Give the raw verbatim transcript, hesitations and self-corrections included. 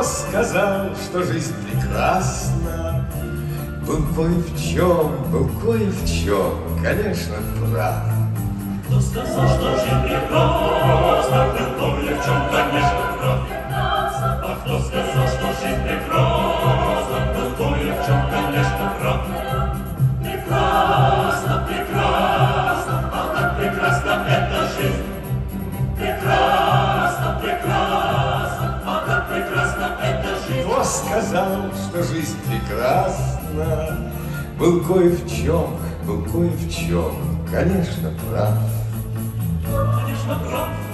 сказал, что жизнь прекрасна, был кое в чем, был кое в чем, конечно, прав. Кто сказал, что жизнь прекрасна, был кое в чем, конечно, прав. А кто сказал, что жизнь прекрасна, был кое в чем, конечно, прав. Прекрасно, прекрасно, а как прекрасна эта жизнь. Прекрасно, прекрасно, а как прекрасна эта жизнь. Кто сказал, что жизнь прекрасна, был кое в чем, был кое в чем, конечно, прав. Конечно, прав.